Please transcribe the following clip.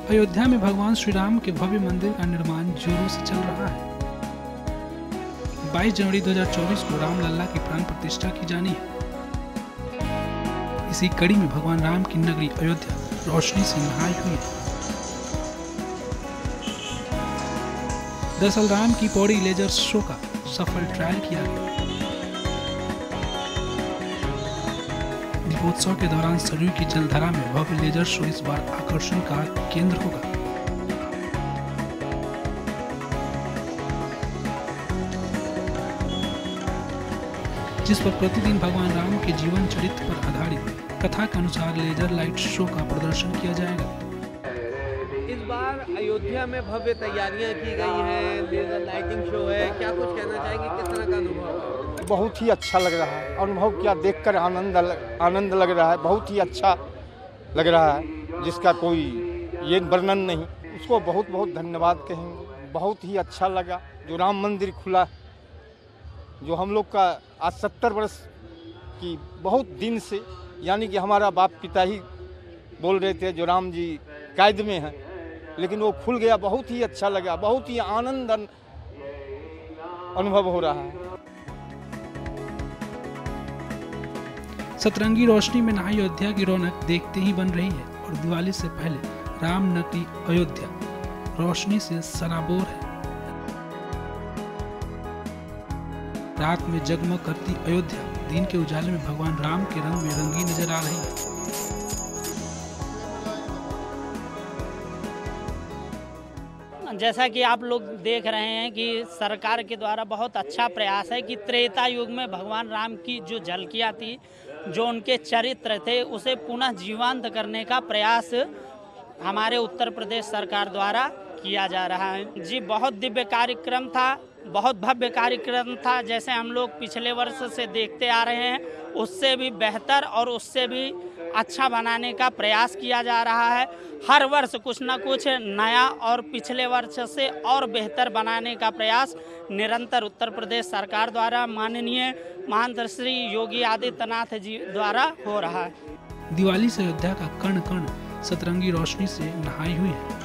अयोध्या में भगवान श्री राम के भव्य मंदिर का निर्माण जोरों से चल रहा है। 22 जनवरी 2024 को रामलला की प्राण प्रतिष्ठा की जानी है। इसी कड़ी में भगवान राम की नगरी अयोध्या रोशनी से नहाई हुई है। दरअसल राम की पौड़ी लेजर शो का सफल ट्रायल किया गया। दीपोत्सव के दौरान सरयू की जलधारा में भव्य लेजर शो इस बार आकर्षण का केंद्र होगा। जिस पर प्रतिदिन भगवान राम के जीवन चरित्र पर आधारित कथा के अनुसार लेजर लाइट शो का प्रदर्शन किया जाएगा। इस बार अयोध्या में भव्य तैयारियां की गई हैं, लेजर लाइटिंग शो है, क्या कुछ कहना चाहेंगे, किस तरह का अनुभव? बहुत ही अच्छा लग रहा है। अनुभव क्या देखकर आनंद लग रहा है। बहुत ही अच्छा लग रहा है, जिसका कोई ये वर्णन नहीं। उसको बहुत बहुत धन्यवाद कहेंगे। बहुत ही अच्छा लगा जो राम मंदिर खुला, जो हम लोग का आज 70 वर्ष की बहुत दिन से, यानी कि हमारा बाप पिता ही बोल रहे थे जो राम जी कैद में हैं, लेकिन वो खुल गया। बहुत ही अच्छा लगा, बहुत ही आनंद अनुभव हो रहा है। सतरंगी रोशनी में नहाई अयोध्या की रौनक देखते ही बन रही है और दिवाली से पहले राम नगरी अयोध्या रोशनी से सराबोर है। रात में जगमग करती अयोध्या दिन के उजाले में भगवान राम के रंग में रंगी नजर आ रही है। जैसा कि आप लोग देख रहे हैं कि सरकार के द्वारा बहुत अच्छा प्रयास है कि त्रेता युग में भगवान राम की जो झलकियाँ थी, जो उनके चरित्र थे, उसे पुनः जीवंत करने का प्रयास हमारे उत्तर प्रदेश सरकार द्वारा किया जा रहा है। जी, बहुत दिव्य कार्यक्रम था, बहुत भव्य कार्यक्रम था। जैसे हम लोग पिछले वर्ष से देखते आ रहे हैं, उससे भी बेहतर और उससे भी अच्छा बनाने का प्रयास किया जा रहा है। हर वर्ष कुछ न कुछ नया और पिछले वर्ष से और बेहतर बनाने का प्रयास निरंतर उत्तर प्रदेश सरकार द्वारा माननीय महंत श्री योगी आदित्यनाथ जी द्वारा हो रहा है। दिवाली से अयोध्या का कण कण सतरंगी रोशनी से नहाई हुई है।